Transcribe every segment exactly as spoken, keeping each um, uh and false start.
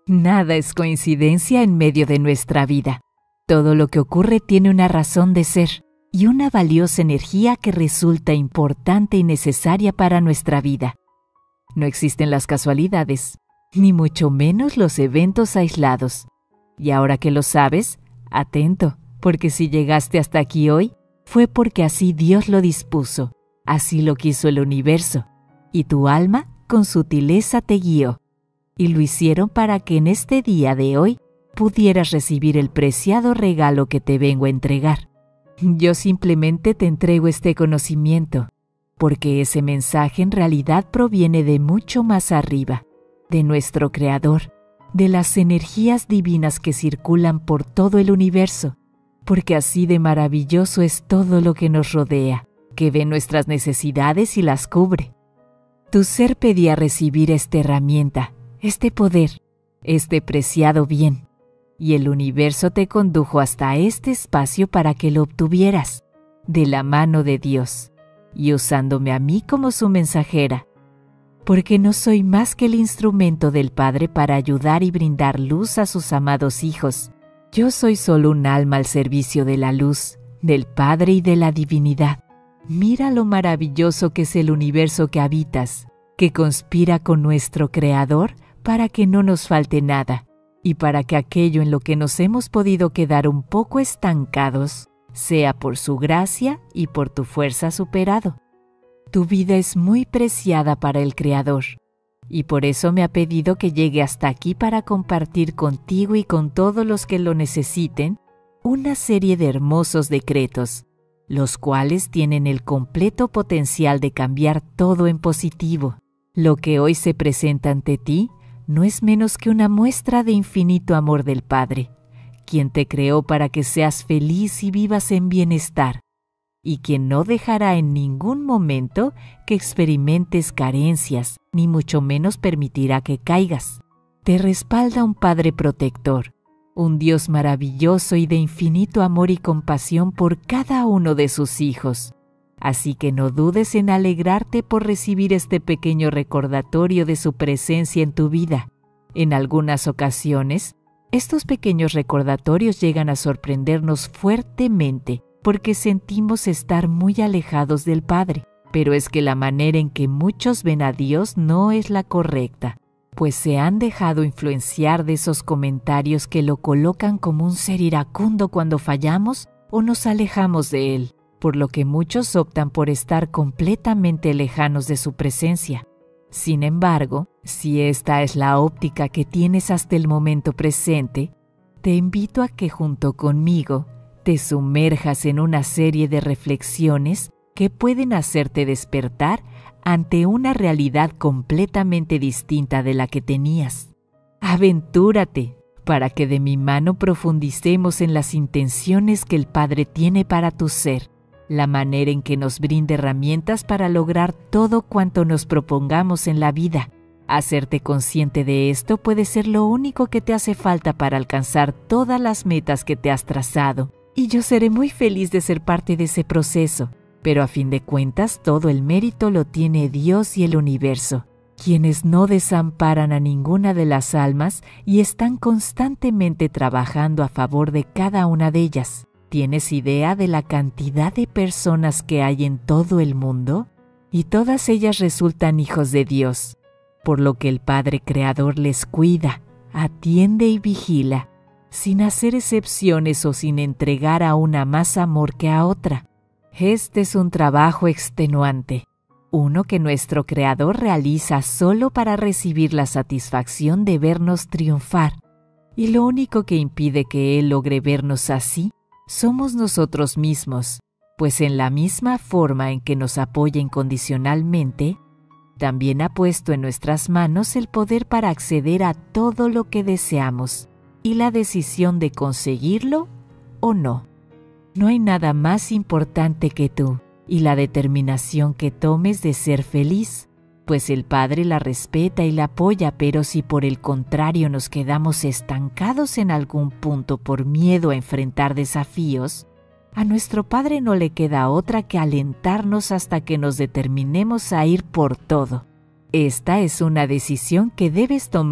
Nada es coincidencia en medio de nuestra vida. Todo lo que ocurre tiene una razón de ser y una valiosa energía que resulta importante y necesaria para nuestra vida. No existen las casualidades, ni mucho menos los eventos aislados. Y ahora que lo sabes, atento, porque si llegaste hasta aquí hoy, fue porque así Dios lo dispuso, así lo quiso el universo, y tu alma con sutileza te guió. Y lo hicieron para que en este día de hoy pudieras recibir el preciado regalo que te vengo a entregar. Yo simplemente te entrego este conocimiento, porque ese mensaje en realidad proviene de mucho más arriba, de nuestro Creador, de las energías divinas que circulan por todo el universo, porque así de maravilloso es todo lo que nos rodea, que ve nuestras necesidades y las cubre. Tu ser pedía recibir esta herramienta, este poder, este preciado bien, y el universo te condujo hasta este espacio para que lo obtuvieras, de la mano de Dios, y usándome a mí como su mensajera, porque no soy más que el instrumento del Padre para ayudar y brindar luz a sus amados hijos. Yo soy solo un alma al servicio de la luz, del Padre y de la divinidad. Mira lo maravilloso que es el universo que habitas, que conspira con nuestro Creador para que no nos falte nada, y para que aquello en lo que nos hemos podido quedar un poco estancados, sea por su gracia y por tu fuerza superado. Tu vida es muy preciada para el Creador, y por eso me ha pedido que llegue hasta aquí para compartir contigo y con todos los que lo necesiten una serie de hermosos decretos, los cuales tienen el completo potencial de cambiar todo en positivo. Lo que hoy se presenta ante ti no es menos que una muestra de infinito amor del Padre, quien te creó para que seas feliz y vivas en bienestar, y quien no dejará en ningún momento que experimentes carencias, ni mucho menos permitirá que caigas. Te respalda un Padre protector, un Dios maravilloso y de infinito amor y compasión por cada uno de sus hijos. Así que no dudes en alegrarte por recibir este pequeño recordatorio de su presencia en tu vida. En algunas ocasiones, estos pequeños recordatorios llegan a sorprendernos fuertemente porque sentimos estar muy alejados del Padre. Pero es que la manera en que muchos ven a Dios no es la correcta, pues se han dejado influenciar de esos comentarios que lo colocan como un ser iracundo cuando fallamos o nos alejamos de Él, por lo que muchos optan por estar completamente lejanos de su presencia. Sin embargo, si esta es la óptica que tienes hasta el momento presente, te invito a que junto conmigo te sumerjas en una serie de reflexiones que pueden hacerte despertar ante una realidad completamente distinta de la que tenías. Aventúrate para que de mi mano profundicemos en las intenciones que el Padre tiene para tu ser, la manera en que nos brinda herramientas para lograr todo cuanto nos propongamos en la vida. Hacerte consciente de esto puede ser lo único que te hace falta para alcanzar todas las metas que te has trazado, y yo seré muy feliz de ser parte de ese proceso. Pero a fin de cuentas, todo el mérito lo tiene Dios y el universo, quienes no desamparan a ninguna de las almas y están constantemente trabajando a favor de cada una de ellas. ¿Tienes idea de la cantidad de personas que hay en todo el mundo? Y todas ellas resultan hijos de Dios, por lo que el Padre Creador les cuida, atiende y vigila, sin hacer excepciones o sin entregar a una más amor que a otra. Este es un trabajo extenuante, uno que nuestro Creador realiza solo para recibir la satisfacción de vernos triunfar, y lo único que impide que Él logre vernos así somos nosotros mismos, pues en la misma forma en que nos apoya incondicionalmente, también ha puesto en nuestras manos el poder para acceder a todo lo que deseamos y la decisión de conseguirlo o no. No hay nada más importante que tú y la determinación que tomes de ser feliz, pues el Padre la respeta y la apoya, pero si por el contrario nos quedamos estancados en algún punto por miedo a enfrentar desafíos, a nuestro Padre no le queda otra que alentarnos hasta que nos determinemos a ir por todo. Esta es una decisión que debes tomar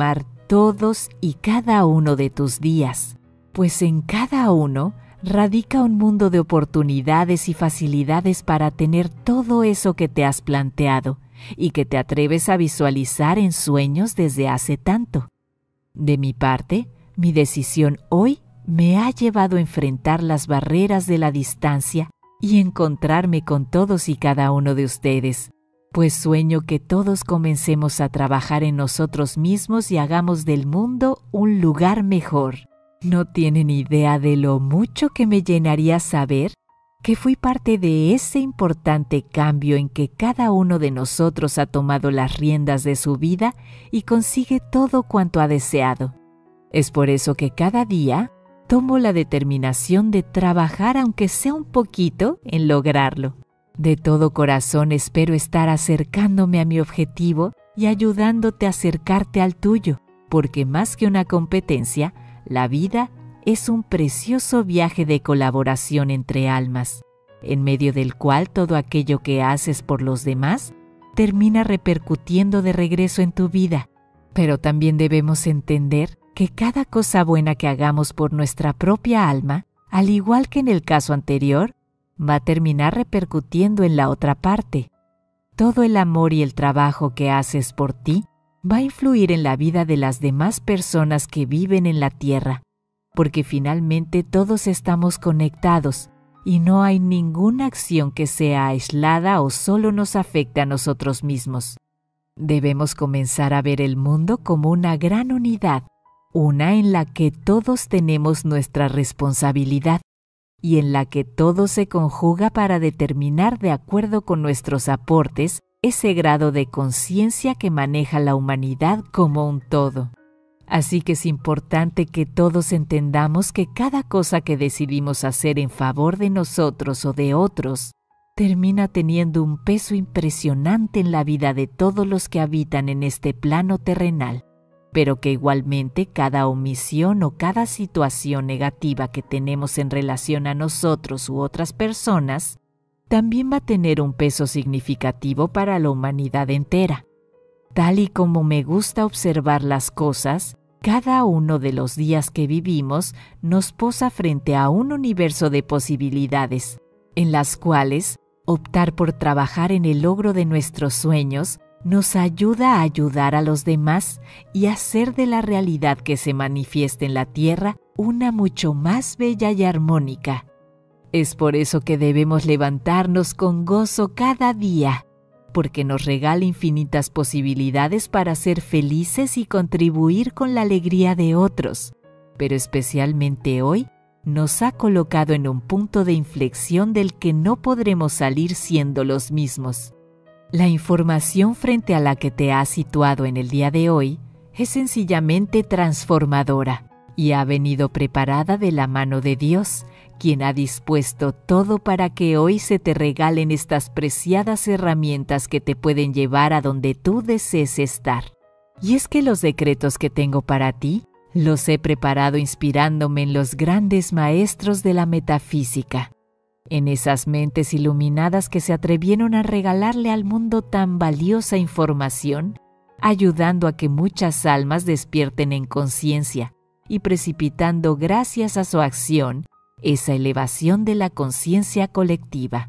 todos y cada uno de tus días, pues en cada uno radica un mundo de oportunidades y facilidades para tener todo eso que te has planteado y que te atreves a visualizar en sueños desde hace tanto. De mi parte, mi decisión hoy me ha llevado a enfrentar las barreras de la distancia y encontrarme con todos y cada uno de ustedes, pues sueño que todos comencemos a trabajar en nosotros mismos y hagamos del mundo un lugar mejor. No tienen idea de lo mucho que me llenaría saber que fui parte de ese importante cambio en que cada uno de nosotros ha tomado las riendas de su vida y consigue todo cuanto ha deseado. Es por eso que cada día tomo la determinación de trabajar, aunque sea un poquito, en lograrlo. De todo corazón espero estar acercándome a mi objetivo y ayudándote a acercarte al tuyo, porque más que una competencia, la vida es un precioso viaje de colaboración entre almas, en medio del cual todo aquello que haces por los demás termina repercutiendo de regreso en tu vida. Pero también debemos entender que cada cosa buena que hagamos por nuestra propia alma, al igual que en el caso anterior, va a terminar repercutiendo en la otra parte. Todo el amor y el trabajo que haces por ti va a influir en la vida de las demás personas que viven en la tierra, porque finalmente todos estamos conectados y no hay ninguna acción que sea aislada o solo nos afecte a nosotros mismos. Debemos comenzar a ver el mundo como una gran unidad, una en la que todos tenemos nuestra responsabilidad y en la que todo se conjuga para determinar de acuerdo con nuestros aportes ese grado de conciencia que maneja la humanidad como un todo. Así que es importante que todos entendamos que cada cosa que decidimos hacer en favor de nosotros o de otros termina teniendo un peso impresionante en la vida de todos los que habitan en este plano terrenal, pero que igualmente cada omisión o cada situación negativa que tenemos en relación a nosotros u otras personas también va a tener un peso significativo para la humanidad entera. Tal y como me gusta observar las cosas, cada uno de los días que vivimos nos posa frente a un universo de posibilidades, en las cuales optar por trabajar en el logro de nuestros sueños nos ayuda a ayudar a los demás y hacer de la realidad que se manifiesta en la tierra una mucho más bella y armónica. Es por eso que debemos levantarnos con gozo cada día, porque nos regala infinitas posibilidades para ser felices y contribuir con la alegría de otros, pero especialmente hoy nos ha colocado en un punto de inflexión del que no podremos salir siendo los mismos. La información frente a la que te has situado en el día de hoy es sencillamente transformadora y ha venido preparada de la mano de Dios, quien ha dispuesto todo para que hoy se te regalen estas preciadas herramientas que te pueden llevar a donde tú desees estar. Y es que los decretos que tengo para ti los he preparado inspirándome en los grandes maestros de la metafísica, en esas mentes iluminadas que se atrevieron a regalarle al mundo tan valiosa información, ayudando a que muchas almas despierten en conciencia y precipitando gracias a su acción esa elevación de la conciencia colectiva.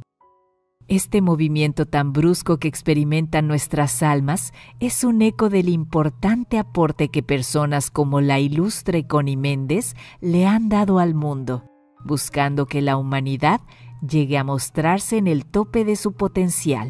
Este movimiento tan brusco que experimentan nuestras almas es un eco del importante aporte que personas como la ilustre Connie Méndez le han dado al mundo, buscando que la humanidad llegue a mostrarse en el tope de su potencial.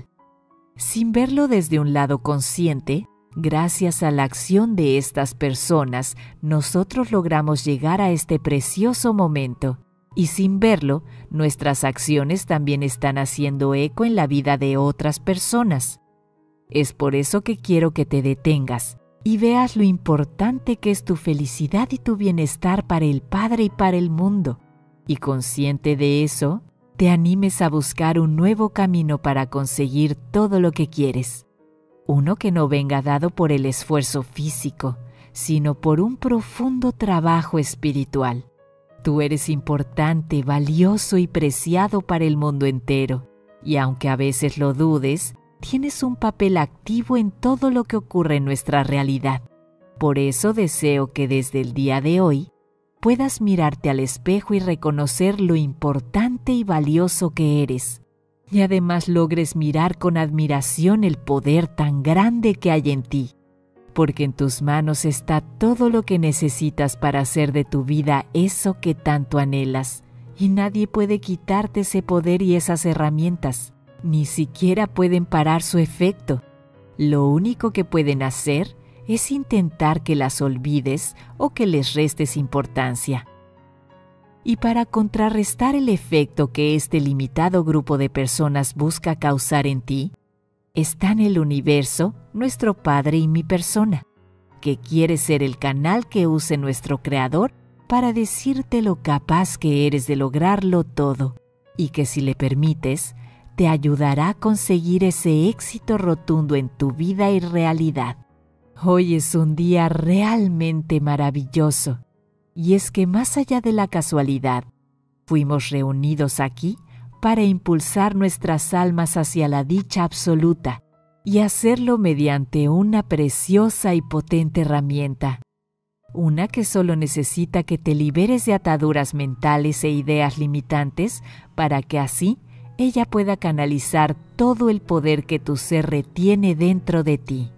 Sin verlo desde un lado consciente, gracias a la acción de estas personas, nosotros logramos llegar a este precioso momento. Y sin verlo, nuestras acciones también están haciendo eco en la vida de otras personas. Es por eso que quiero que te detengas y veas lo importante que es tu felicidad y tu bienestar para el Padre y para el mundo. Y consciente de eso, te animes a buscar un nuevo camino para conseguir todo lo que quieres. Uno que no venga dado por el esfuerzo físico, sino por un profundo trabajo espiritual. Tú eres importante, valioso y preciado para el mundo entero, y aunque a veces lo dudes, tienes un papel activo en todo lo que ocurre en nuestra realidad. Por eso deseo que desde el día de hoy puedas mirarte al espejo y reconocer lo importante y valioso que eres, y además logres mirar con admiración el poder tan grande que hay en ti, porque en tus manos está todo lo que necesitas para hacer de tu vida eso que tanto anhelas, y nadie puede quitarte ese poder y esas herramientas, ni siquiera pueden parar su efecto. Lo único que pueden hacer es intentar que las olvides o que les restes importancia. Y para contrarrestar el efecto que este limitado grupo de personas busca causar en ti, están el universo, nuestro Padre y mi persona, que quiere ser el canal que use nuestro Creador para decirte lo capaz que eres de lograrlo todo, y que si le permites, te ayudará a conseguir ese éxito rotundo en tu vida y realidad. Hoy es un día realmente maravilloso, y es que más allá de la casualidad, fuimos reunidos aquí para impulsar nuestras almas hacia la dicha absoluta y hacerlo mediante una preciosa y potente herramienta, una que solo necesita que te liberes de ataduras mentales e ideas limitantes para que así ella pueda canalizar todo el poder que tu ser retiene dentro de ti.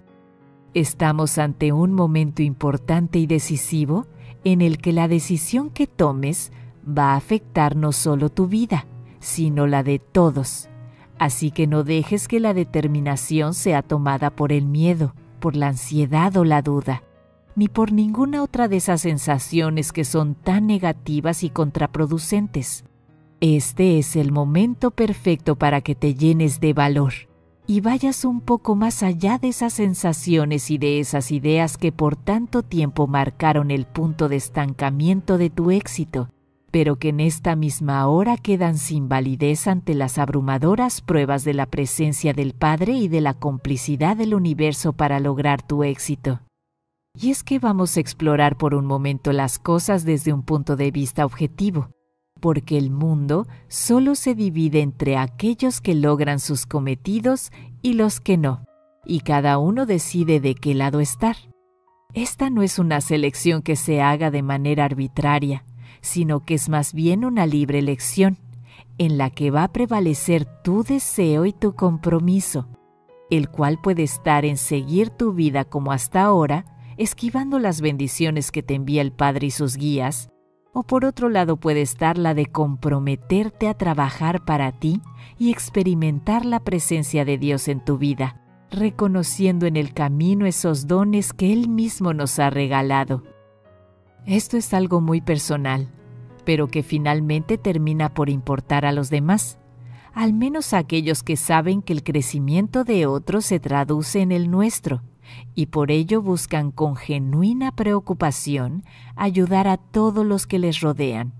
Estamos ante un momento importante y decisivo en el que la decisión que tomes va a afectar no solo tu vida, sino la de todos. Así que no dejes que la determinación sea tomada por el miedo, por la ansiedad o la duda, ni por ninguna otra de esas sensaciones que son tan negativas y contraproducentes. Este es el momento perfecto para que te llenes de valor y vayas un poco más allá de esas sensaciones y de esas ideas que por tanto tiempo marcaron el punto de estancamiento de tu éxito, pero que en esta misma hora quedan sin validez ante las abrumadoras pruebas de la presencia del Padre y de la complicidad del universo para lograr tu éxito. Y es que vamos a explorar por un momento las cosas desde un punto de vista objetivo, porque el mundo solo se divide entre aquellos que logran sus cometidos y los que no, y cada uno decide de qué lado estar. Esta no es una selección que se haga de manera arbitraria, sino que es más bien una libre elección, en la que va a prevalecer tu deseo y tu compromiso, el cual puede estar en seguir tu vida como hasta ahora, esquivando las bendiciones que te envía el Padre y sus guías, o por otro lado puede estar la de comprometerte a trabajar para ti y experimentar la presencia de Dios en tu vida, reconociendo en el camino esos dones que Él mismo nos ha regalado. Esto es algo muy personal, pero que finalmente termina por importar a los demás, al menos a aquellos que saben que el crecimiento de otros se traduce en el nuestro, y por ello buscan con genuina preocupación ayudar a todos los que les rodean.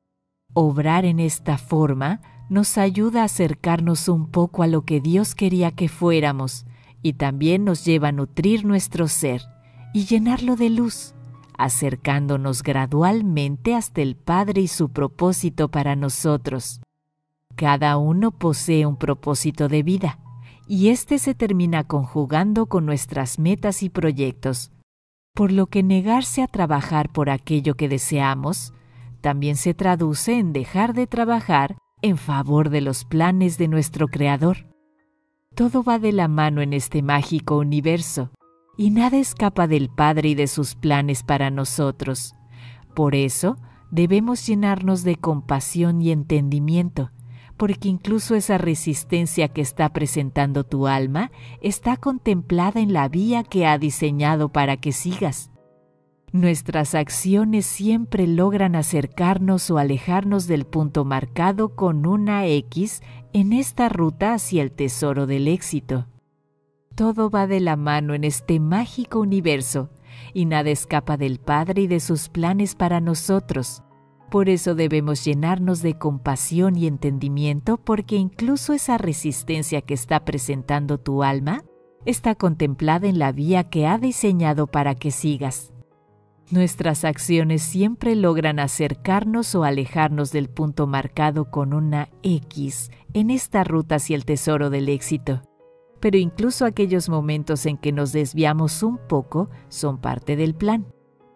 Obrar en esta forma nos ayuda a acercarnos un poco a lo que Dios quería que fuéramos y también nos lleva a nutrir nuestro ser y llenarlo de luz, acercándonos gradualmente hasta el Padre y su propósito para nosotros. Cada uno posee un propósito de vida, y este se termina conjugando con nuestras metas y proyectos, por lo que negarse a trabajar por aquello que deseamos también se traduce en dejar de trabajar en favor de los planes de nuestro Creador. Todo va de la mano en este mágico universo, y nada escapa del Padre y de sus planes para nosotros. Por eso, debemos llenarnos de compasión y entendimiento, porque incluso esa resistencia que está presentando tu alma está contemplada en la vía que ha diseñado para que sigas. Nuestras acciones siempre logran acercarnos o alejarnos del punto marcado con una X en esta ruta hacia el tesoro del éxito. Todo va de la mano en este mágico universo y nada escapa del Padre y de sus planes para nosotros. Por eso debemos llenarnos de compasión y entendimiento, porque incluso esa resistencia que está presentando tu alma está contemplada en la vía que ha diseñado para que sigas. Nuestras acciones siempre logran acercarnos o alejarnos del punto marcado con una X en esta ruta hacia el tesoro del éxito. pero incluso aquellos momentos en que nos desviamos un poco son parte del plan.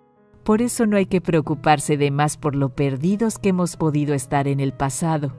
Por eso no hay que preocuparse de más por lo perdidos que hemos podido estar en el pasado.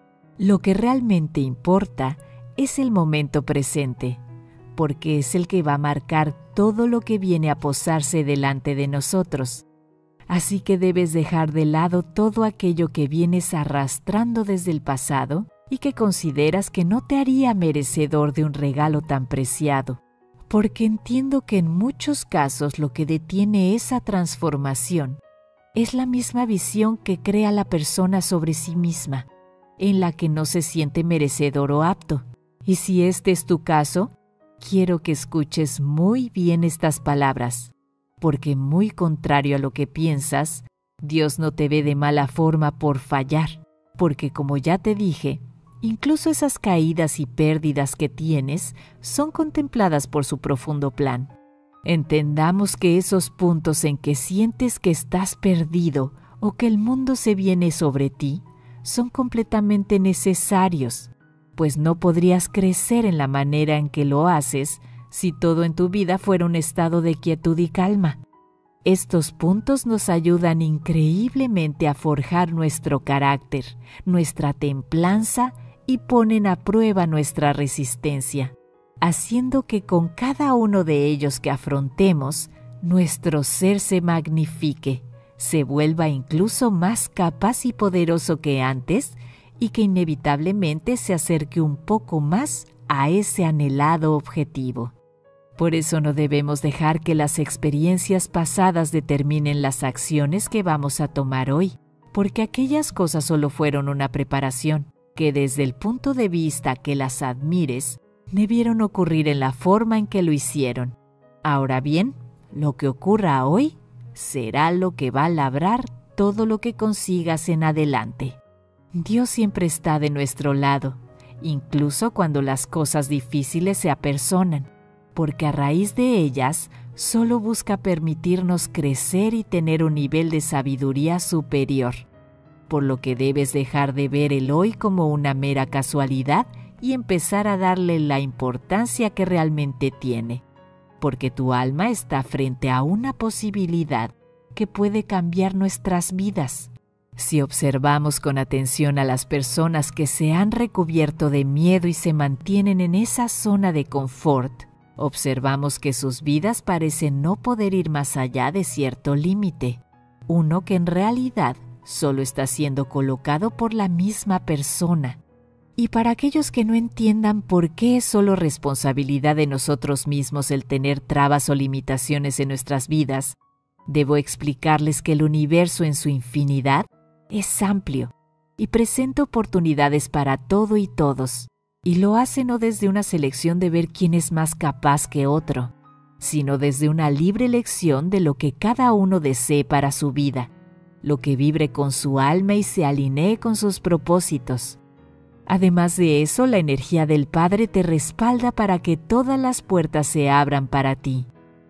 Lo que realmente importa es el momento presente, porque es el que va a marcar todo lo que viene a posarse delante de nosotros. Así que debes dejar de lado todo aquello que vienes arrastrando desde el pasado y que consideras que no te haría merecedor de un regalo tan preciado, porque entiendo que en muchos casos lo que detiene esa transformación es la misma visión que crea la persona sobre sí misma, en la que no se siente merecedor o apto. Y si este es tu caso, quiero que escuches muy bien estas palabras, porque muy contrario a lo que piensas, Dios no te ve de mala forma por fallar, porque como ya te dije, incluso esas caídas y pérdidas que tienes son contempladas por su profundo plan. Entendamos que esos puntos en que sientes que estás perdido o que el mundo se viene sobre ti son completamente necesarios, pues no podrías crecer en la manera en que lo haces si todo en tu vida fuera un estado de quietud y calma. Estos puntos nos ayudan increíblemente a forjar nuestro carácter, nuestra templanza y ponen a prueba nuestra resistencia, haciendo que con cada uno de ellos que afrontemos, nuestro ser se magnifique, se vuelva incluso más capaz y poderoso que antes y que inevitablemente se acerque un poco más a ese anhelado objetivo. Por eso no debemos dejar que las experiencias pasadas determinen las acciones que vamos a tomar hoy, porque aquellas cosas solo fueron una preparación, que desde el punto de vista que las admires, debieron ocurrir en la forma en que lo hicieron. Ahora bien, lo que ocurra hoy será lo que va a labrar todo lo que consigas en adelante. Dios siempre está de nuestro lado, incluso cuando las cosas difíciles se apersonan, porque a raíz de ellas solo busca permitirnos crecer y tener un nivel de sabiduría superior, por lo que debes dejar de ver el hoy como una mera casualidad y empezar a darle la importancia que realmente tiene, porque tu alma está frente a una posibilidad que puede cambiar nuestras vidas. Si observamos con atención a las personas que se han recubierto de miedo y se mantienen en esa zona de confort, observamos que sus vidas parecen no poder ir más allá de cierto límite, uno que en realidad solo está siendo colocado por la misma persona. Y para aquellos que no entiendan por qué es solo responsabilidad de nosotros mismos el tener trabas o limitaciones en nuestras vidas, debo explicarles que el universo en su infinidad es amplio y presenta oportunidades para todo y todos, y lo hace no desde una selección de ver quién es más capaz que otro, sino desde una libre elección de lo que cada uno desee para su vida, lo que vibre con su alma y se alinee con sus propósitos. Además de eso, la energía del Padre te respalda para que todas las puertas se abran para ti,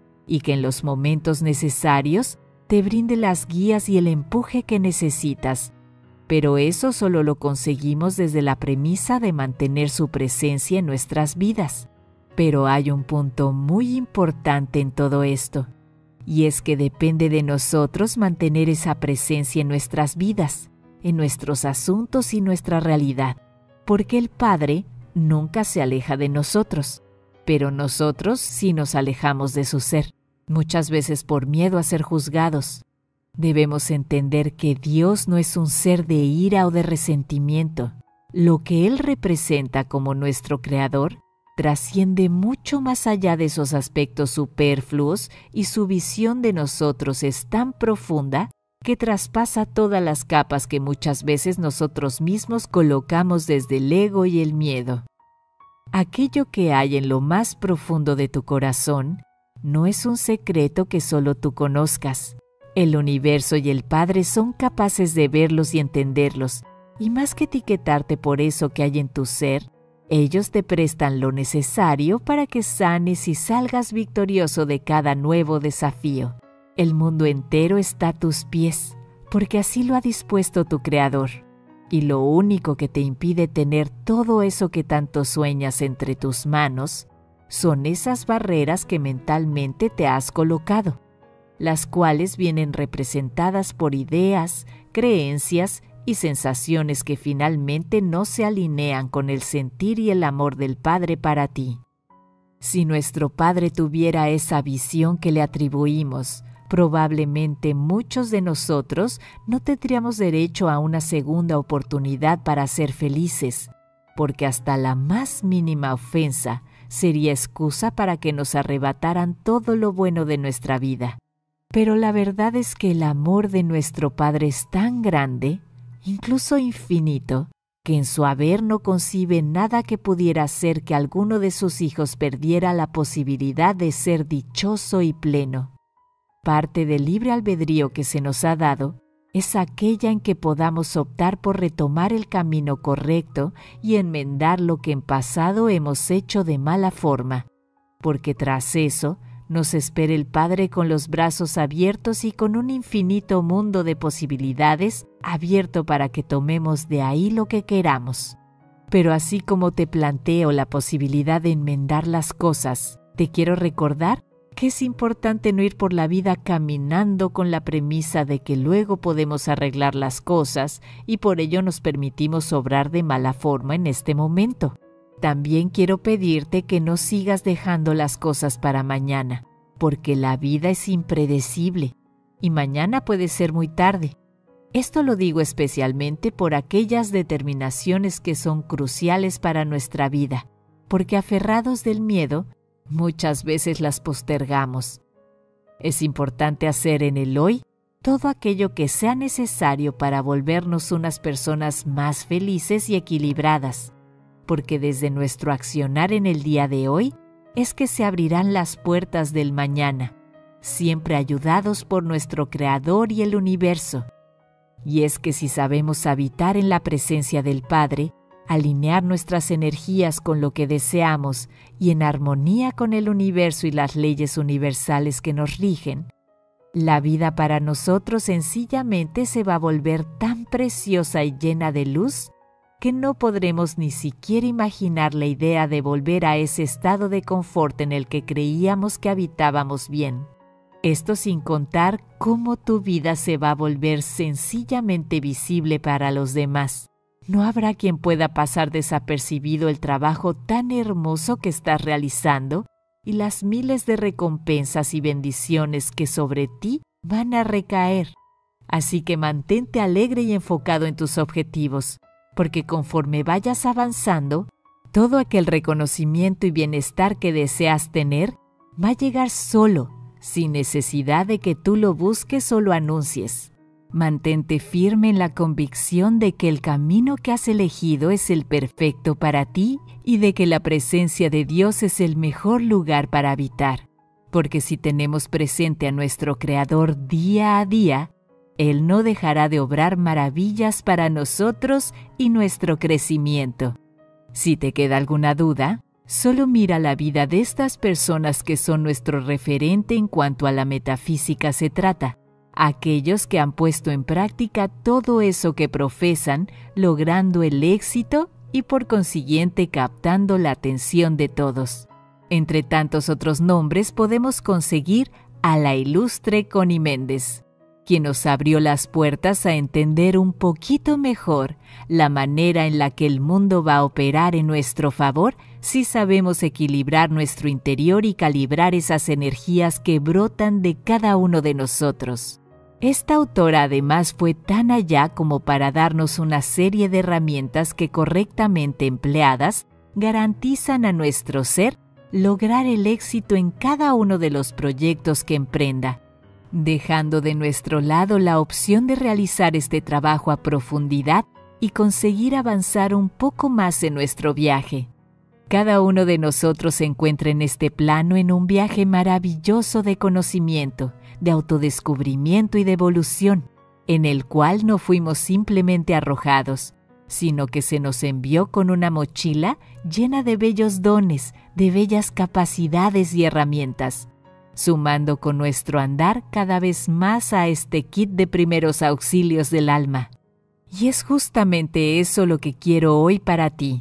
y que en los momentos necesarios te brinde las guías y el empuje que necesitas. Pero eso solo lo conseguimos desde la premisa de mantener su presencia en nuestras vidas. Pero hay un punto muy importante en todo esto, y es que depende de nosotros mantener esa presencia en nuestras vidas, en nuestros asuntos y nuestra realidad, porque el Padre nunca se aleja de nosotros, pero nosotros sí nos alejamos de su ser, muchas veces por miedo a ser juzgados. Debemos entender que Dios no es un ser de ira o de resentimiento. Lo que Él representa como nuestro Creador trasciende mucho más allá de esos aspectos superfluos y su visión de nosotros es tan profunda que traspasa todas las capas que muchas veces nosotros mismos colocamos desde el ego y el miedo. Aquello que hay en lo más profundo de tu corazón no es un secreto que solo tú conozcas. El universo y el Padre son capaces de verlos y entenderlos, y más que etiquetarte por eso que hay en tu ser, ellos te prestan lo necesario para que sanes y salgas victorioso de cada nuevo desafío. El mundo entero está a tus pies, porque así lo ha dispuesto tu Creador, y lo único que te impide tener todo eso que tanto sueñas entre tus manos son esas barreras que mentalmente te has colocado, las cuales vienen representadas por ideas, creencias y sensaciones que finalmente no se alinean con el sentir y el amor del Padre para ti. Si nuestro Padre tuviera esa visión que le atribuimos, probablemente muchos de nosotros no tendríamos derecho a una segunda oportunidad para ser felices, porque hasta la más mínima ofensa sería excusa para que nos arrebataran todo lo bueno de nuestra vida. Pero la verdad es que el amor de nuestro Padre es tan grande, incluso infinito, que en su haber no concibe nada que pudiera hacer que alguno de sus hijos perdiera la posibilidad de ser dichoso y pleno. Parte del libre albedrío que se nos ha dado es aquella en que podamos optar por retomar el camino correcto y enmendar lo que en pasado hemos hecho de mala forma, porque tras eso nos espera el Padre con los brazos abiertos y con un infinito mundo de posibilidades abierto para que tomemos de ahí lo que queramos. Pero así como te planteo la posibilidad de enmendar las cosas, te quiero recordar que es importante no ir por la vida caminando con la premisa de que luego podemos arreglar las cosas y por ello nos permitimos obrar de mala forma en este momento. También quiero pedirte que no sigas dejando las cosas para mañana, porque la vida es impredecible y mañana puede ser muy tarde. Esto lo digo especialmente por aquellas determinaciones que son cruciales para nuestra vida, porque aferrados del miedo, muchas veces las postergamos. Es importante hacer en el hoy todo aquello que sea necesario para volvernos unas personas más felices y equilibradas, porque desde nuestro accionar en el día de hoy es que se abrirán las puertas del mañana, siempre ayudados por nuestro Creador y el universo. Y es que si sabemos habitar en la presencia del Padre, alinear nuestras energías con lo que deseamos y en armonía con el universo y las leyes universales que nos rigen, la vida para nosotros sencillamente se va a volver tan preciosa y llena de luz que no podremos ni siquiera imaginar la idea de volver a ese estado de confort en el que creíamos que habitábamos bien. Esto sin contar cómo tu vida se va a volver sencillamente visible para los demás. No habrá quien pueda pasar desapercibido el trabajo tan hermoso que estás realizando y las miles de recompensas y bendiciones que sobre ti van a recaer. Así que mantente alegre y enfocado en tus objetivos, porque conforme vayas avanzando, todo aquel reconocimiento y bienestar que deseas tener va a llegar solo, sin necesidad de que tú lo busques o lo anuncies. Mantente firme en la convicción de que el camino que has elegido es el perfecto para ti y de que la presencia de Dios es el mejor lugar para habitar. Porque si tenemos presente a nuestro Creador día a día, Él no dejará de obrar maravillas para nosotros y nuestro crecimiento. Si te queda alguna duda, solo mira la vida de estas personas que son nuestro referente en cuanto a la metafísica se trata. Aquellos que han puesto en práctica todo eso que profesan, logrando el éxito y por consiguiente captando la atención de todos. Entre tantos otros nombres podemos conseguir a la ilustre Connie Méndez, quien nos abrió las puertas a entender un poquito mejor la manera en la que el mundo va a operar en nuestro favor si sabemos equilibrar nuestro interior y calibrar esas energías que brotan de cada uno de nosotros. Esta autora además fue tan allá como para darnos una serie de herramientas que correctamente empleadas garantizan a nuestro ser lograr el éxito en cada uno de los proyectos que emprenda, dejando de nuestro lado la opción de realizar este trabajo a profundidad y conseguir avanzar un poco más en nuestro viaje. Cada uno de nosotros se encuentra en este plano en un viaje maravilloso de conocimiento, de autodescubrimiento y de evolución, en el cual no fuimos simplemente arrojados, sino que se nos envió con una mochila llena de bellos dones, de bellas capacidades y herramientas, sumando con nuestro andar cada vez más a este kit de primeros auxilios del alma. Y es justamente eso lo que quiero hoy para ti.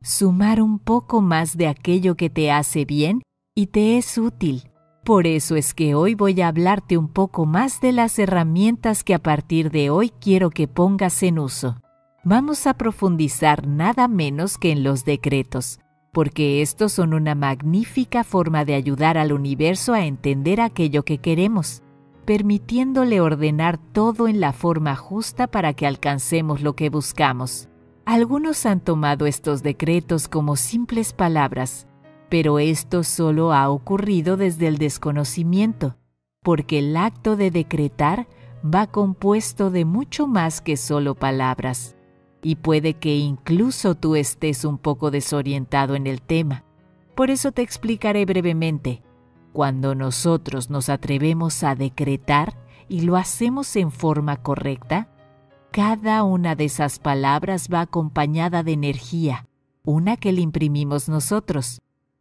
sumar un poco más de aquello que te hace bien y te es útil. Por eso es que hoy voy a hablarte un poco más de las herramientas que a partir de hoy quiero que pongas en uso. Vamos a profundizar nada menos que en los decretos, porque estos son una magnífica forma de ayudar al universo a entender aquello que queremos, permitiéndole ordenar todo en la forma justa para que alcancemos lo que buscamos. Algunos han tomado estos decretos como simples palabras, pero esto solo ha ocurrido desde el desconocimiento, porque el acto de decretar va compuesto de mucho más que solo palabras, y puede que incluso tú estés un poco desorientado en el tema. Por eso te explicaré brevemente. Cuando nosotros nos atrevemos a decretar y lo hacemos en forma correcta, cada una de esas palabras va acompañada de energía, una que le imprimimos nosotros.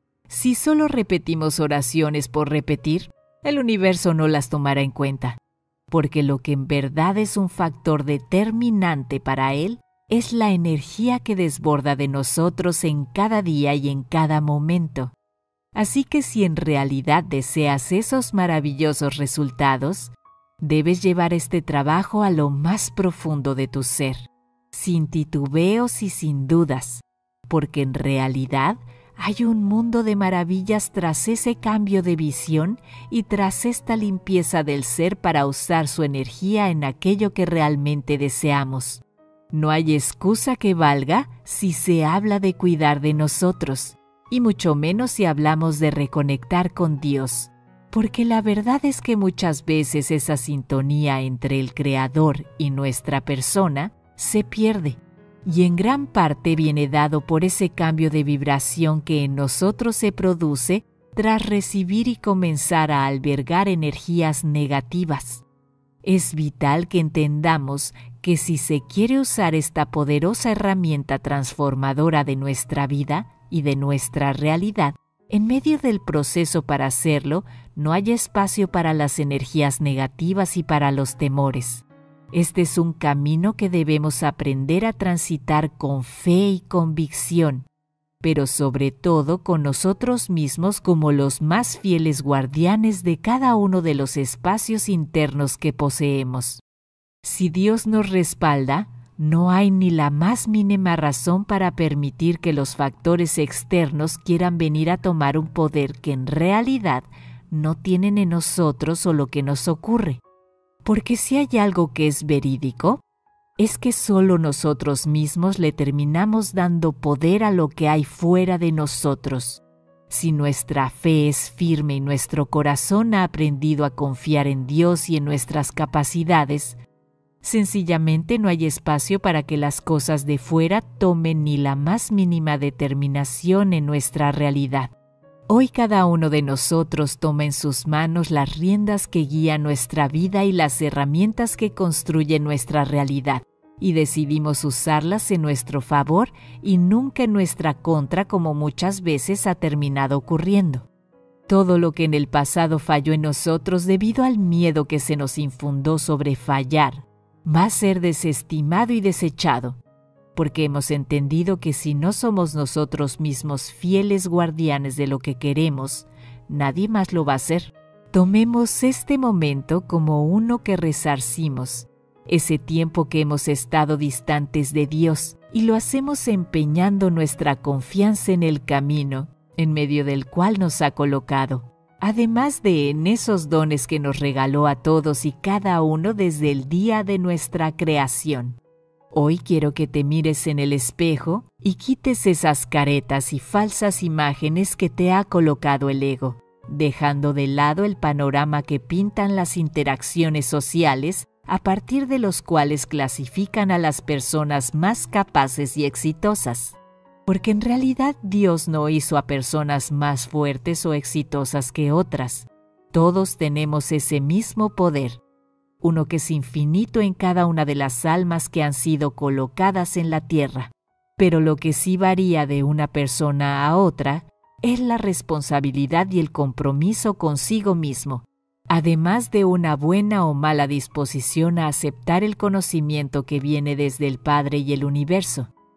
Si solo repetimos oraciones por repetir, el universo no las tomará en cuenta, porque lo que en verdad es un factor determinante para él es la energía que desborda de nosotros en cada día y en cada momento. Así que si en realidad deseas esos maravillosos resultados, debes llevar este trabajo a lo más profundo de tu ser, sin titubeos y sin dudas, porque en realidad hay un mundo de maravillas tras ese cambio de visión y tras esta limpieza del ser para usar su energía en aquello que realmente deseamos. No hay excusa que valga si se habla de cuidar de nosotros, y mucho menos si hablamos de reconectar con Dios, porque la verdad es que muchas veces esa sintonía entre el Creador y nuestra persona se pierde, y en gran parte viene dado por ese cambio de vibración que en nosotros se produce tras recibir y comenzar a albergar energías negativas. Es vital que entendamos que si se quiere usar esta poderosa herramienta transformadora de nuestra vida y de nuestra realidad, en medio del proceso para hacerlo, no hay espacio para las energías negativas y para los temores. Este es un camino que debemos aprender a transitar con fe y convicción, pero sobre todo con nosotros mismos como los más fieles guardianes de cada uno de los espacios internos que poseemos. Si Dios nos respalda, no hay ni la más mínima razón para permitir que los factores externos quieran venir a tomar un poder que en realidad no tienen en nosotros o lo que nos ocurre. Porque si hay algo que es verídico, es que solo nosotros mismos le terminamos dando poder a lo que hay fuera de nosotros. Si nuestra fe es firme y nuestro corazón ha aprendido a confiar en Dios y en nuestras capacidades, sencillamente no hay espacio para que las cosas de fuera tomen ni la más mínima determinación en nuestra realidad. Hoy cada uno de nosotros toma en sus manos las riendas que guían nuestra vida y las herramientas que construyen nuestra realidad, y decidimos usarlas en nuestro favor y nunca en nuestra contra, como muchas veces ha terminado ocurriendo. Todo lo que en el pasado falló en nosotros debido al miedo que se nos infundó sobre fallar, va a ser desestimado y desechado, porque hemos entendido que si no somos nosotros mismos fieles guardianes de lo que queremos, nadie más lo va a hacer. Tomemos este momento como uno que resarcimos, ese tiempo que hemos estado distantes de Dios, y lo hacemos empeñando nuestra confianza en el camino, en medio del cual nos ha colocado. Además de en esos dones que nos regaló a todos y cada uno desde el día de nuestra creación. Hoy quiero que te mires en el espejo y quites esas caretas y falsas imágenes que te ha colocado el ego, dejando de lado el panorama que pintan las interacciones sociales a partir de los cuales clasifican a las personas más capaces y exitosas. Porque en realidad Dios no hizo a personas más fuertes o exitosas que otras. Todos tenemos ese mismo poder, uno que es infinito en cada una de las almas que han sido colocadas en la tierra. Pero lo que sí varía de una persona a otra es la responsabilidad y el compromiso consigo mismo, además de una buena o mala disposición a aceptar el conocimiento que viene desde el Padre y el universo.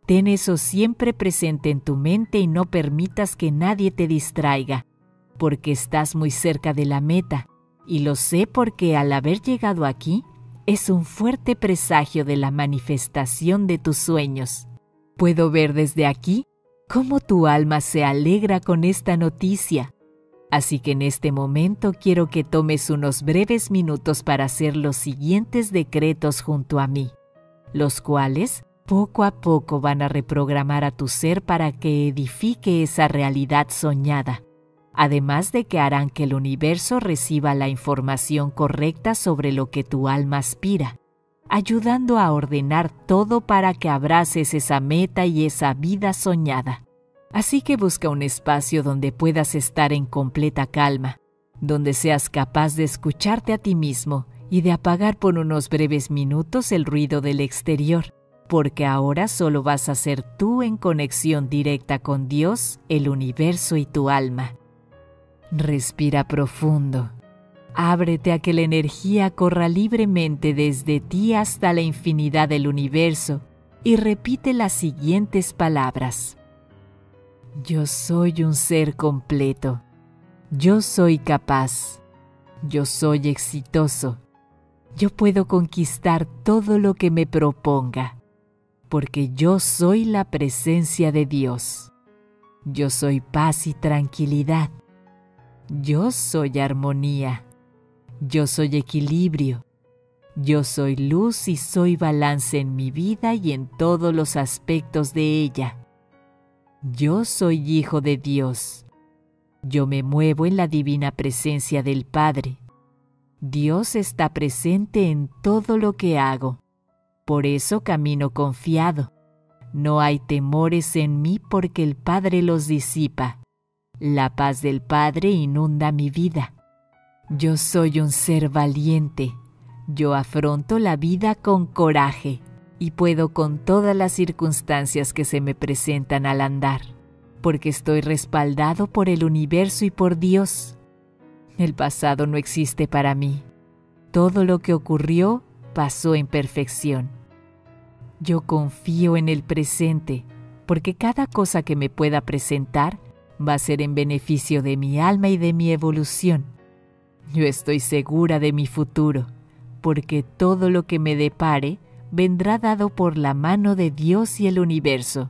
Ten eso siempre presente en tu mente y no permitas que nadie te distraiga, porque estás muy cerca de la meta, y lo sé porque al haber llegado aquí, es un fuerte presagio de la manifestación de tus sueños. Puedo ver desde aquí cómo tu alma se alegra con esta noticia. Así que en este momento quiero que tomes unos breves minutos para hacer los siguientes decretos junto a mí, los cuales poco a poco van a reprogramar a tu ser para que edifique esa realidad soñada, además de que harán que el universo reciba la información correcta sobre lo que tu alma aspira, ayudando a ordenar todo para que abraces esa meta y esa vida soñada. Así que busca un espacio donde puedas estar en completa calma, donde seas capaz de escucharte a ti mismo y de apagar por unos breves minutos el ruido del exterior, porque ahora solo vas a ser tú en conexión directa con Dios, el universo y tu alma. Respira profundo. Ábrete a que la energía corra libremente desde ti hasta la infinidad del universo y repite las siguientes palabras. Yo soy un ser completo. Yo soy capaz. Yo soy exitoso. Yo puedo conquistar todo lo que me proponga, porque yo soy la presencia de Dios. Yo soy paz y tranquilidad. Yo soy armonía. Yo soy equilibrio. Yo soy luz y soy balance en mi vida y en todos los aspectos de ella. Yo soy hijo de Dios. Yo me muevo en la divina presencia del Padre. Dios está presente en todo lo que hago. Por eso camino confiado. No hay temores en mí porque el Padre los disipa. La paz del Padre inunda mi vida. Yo soy un ser valiente. Yo afronto la vida con coraje y puedo con todas las circunstancias que se me presentan al andar, porque estoy respaldado por el universo y por Dios. El pasado no existe para mí. Todo lo que ocurrió pasó en perfección. Yo confío en el presente, porque cada cosa que me pueda presentar va a ser en beneficio de mi alma y de mi evolución. Yo estoy segura de mi futuro, porque todo lo que me depare vendrá dado por la mano de Dios y el universo.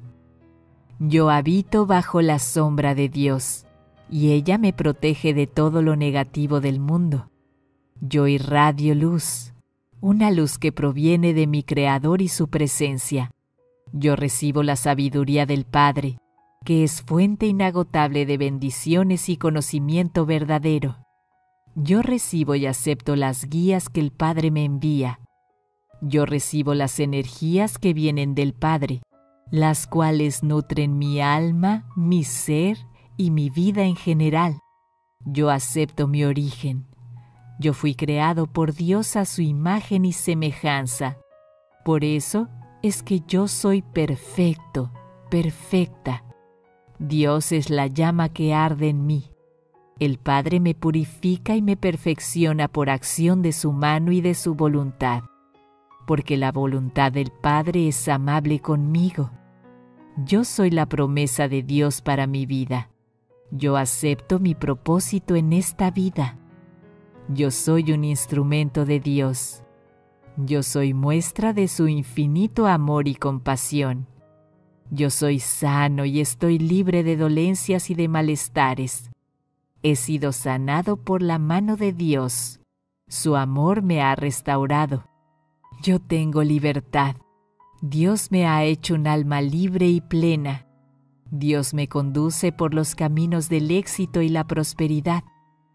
Yo habito bajo la sombra de Dios, y ella me protege de todo lo negativo del mundo. Yo irradio luz, una luz que proviene de mi Creador y su presencia. Yo recibo la sabiduría del Padre, que es fuente inagotable de bendiciones y conocimiento verdadero. Yo recibo y acepto las guías que el Padre me envía. Yo recibo las energías que vienen del Padre, las cuales nutren mi alma, mi ser y mi vida en general. Yo acepto mi origen. Yo fui creado por Dios a su imagen y semejanza. Por eso es que yo soy perfecto, perfecta. Dios es la llama que arde en mí. El Padre me purifica y me perfecciona por acción de su mano y de su voluntad, porque la voluntad del Padre es amable conmigo. Yo soy la promesa de Dios para mi vida. Yo acepto mi propósito en esta vida. Yo soy un instrumento de Dios. Yo soy muestra de su infinito amor y compasión. Yo soy sano y estoy libre de dolencias y de malestares. He sido sanado por la mano de Dios. Su amor me ha restaurado. Yo tengo libertad. Dios me ha hecho un alma libre y plena. Dios me conduce por los caminos del éxito y la prosperidad.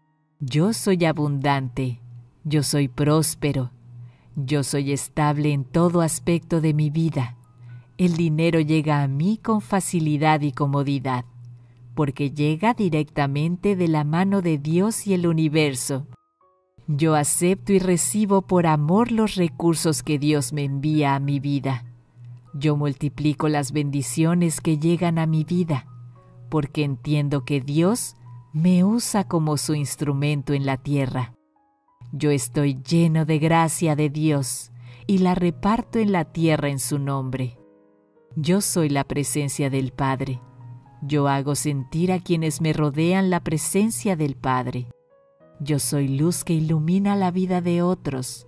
Yo soy abundante. Yo soy próspero. Yo soy estable en todo aspecto de mi vida. El dinero llega a mí con facilidad y comodidad, porque llega directamente de la mano de Dios y el universo. Yo acepto y recibo por amor los recursos que Dios me envía a mi vida. Yo multiplico las bendiciones que llegan a mi vida, porque entiendo que Dios me usa como su instrumento en la tierra. Yo estoy lleno de gracia de Dios y la reparto en la tierra en su nombre. Yo soy la presencia del Padre. Yo hago sentir a quienes me rodean la presencia del Padre. Yo soy luz que ilumina la vida de otros.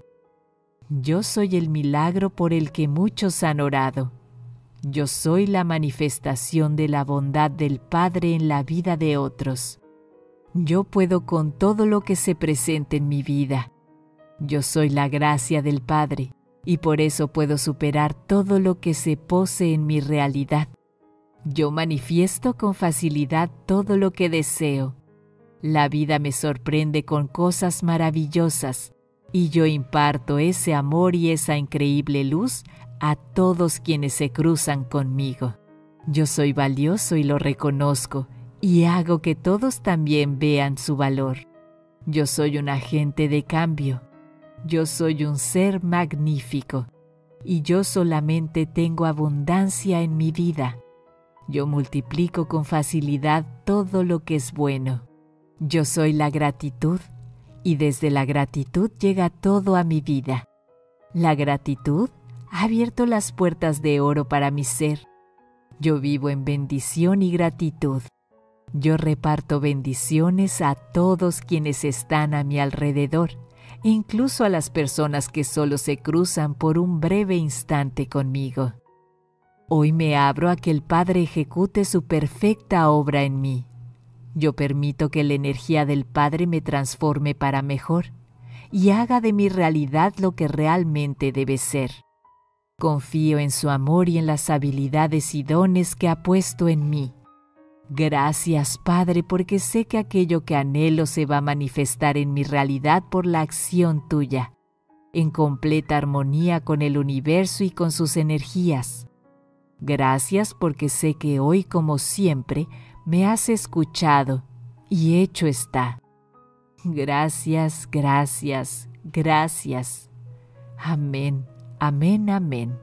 Yo soy el milagro por el que muchos han orado. Yo soy la manifestación de la bondad del Padre en la vida de otros. Yo puedo con todo lo que se presente en mi vida. Yo soy la gracia del Padre y por eso puedo superar todo lo que se pose en mi realidad. Yo manifiesto con facilidad todo lo que deseo. La vida me sorprende con cosas maravillosas y yo imparto ese amor y esa increíble luz a todos quienes se cruzan conmigo. Yo soy valioso y lo reconozco y hago que todos también vean su valor. Yo soy un agente de cambio. Yo soy un ser magnífico y yo solamente tengo abundancia en mi vida. Yo multiplico con facilidad todo lo que es bueno. Yo soy la gratitud y desde la gratitud llega todo a mi vida. La gratitud ha abierto las puertas de oro para mi ser. Yo vivo en bendición y gratitud. Yo reparto bendiciones a todos quienes están a mi alrededor, e incluso a las personas que solo se cruzan por un breve instante conmigo. Hoy me abro a que el Padre ejecute su perfecta obra en mí. Yo permito que la energía del Padre me transforme para mejor y haga de mi realidad lo que realmente debe ser. Confío en su amor y en las habilidades y dones que ha puesto en mí. Gracias, Padre, porque sé que aquello que anhelo se va a manifestar en mi realidad por la acción tuya, en completa armonía con el universo y con sus energías. Gracias porque sé que hoy, como siempre, me has escuchado y hecho está. Gracias, gracias, gracias. Amén, amén, amén.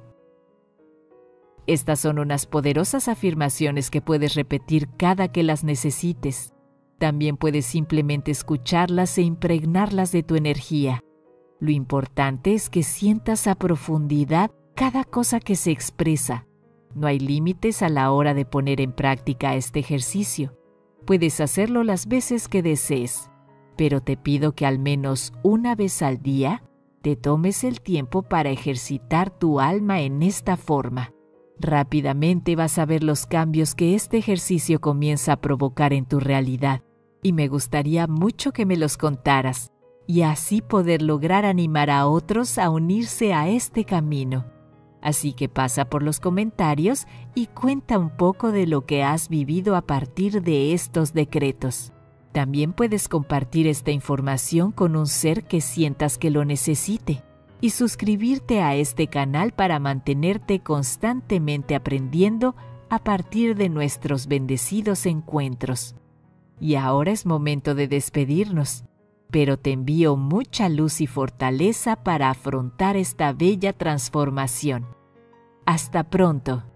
Estas son unas poderosas afirmaciones que puedes repetir cada que las necesites. También puedes simplemente escucharlas e impregnarlas de tu energía. Lo importante es que sientas a profundidad cada cosa que se expresa. No hay límites a la hora de poner en práctica este ejercicio. Puedes hacerlo las veces que desees, pero te pido que al menos una vez al día te tomes el tiempo para ejercitar tu alma en esta forma. Rápidamente vas a ver los cambios que este ejercicio comienza a provocar en tu realidad, y me gustaría mucho que me los contaras, y así poder lograr animar a otros a unirse a este camino. Así que pasa por los comentarios y cuenta un poco de lo que has vivido a partir de estos decretos. También puedes compartir esta información con un ser que sientas que lo necesite y suscribirte a este canal para mantenerte constantemente aprendiendo a partir de nuestros bendecidos encuentros. Y ahora es momento de despedirnos, pero te envío mucha luz y fortaleza para afrontar esta bella transformación. Hasta pronto.